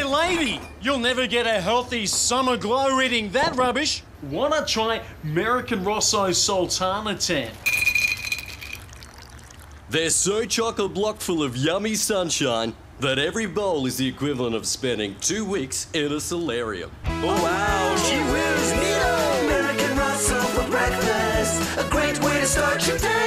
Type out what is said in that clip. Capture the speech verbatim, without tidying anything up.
Hey lady, you'll never get a healthy summer glow eating that rubbish. Wanna try Merrick Rosso Sultana tan? They're so chocolate block full of yummy sunshine that every bowl is the equivalent of spending two weeks in a solarium. Oh wow, gee whiz, neato! Merrick Rosso for breakfast, a great way to start your day.